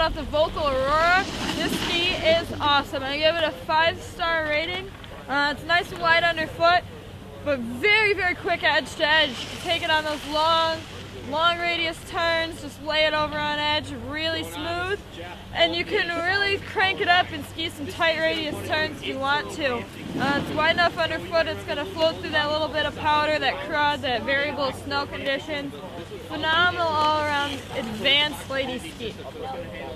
about the Volkl Aurora. This ski is awesome. I give it a 5-star rating. It's nice and wide underfoot, but very, very quick edge to edge. You take it on those long radius turns, just lay it over on edge, really smooth. And you can really crank it up and ski some tight radius turns if you want to. It's wide enough underfoot, it's going to float through that little bit of powder, that crud, that variable snow conditions. Phenomenal all-around advanced lady ski.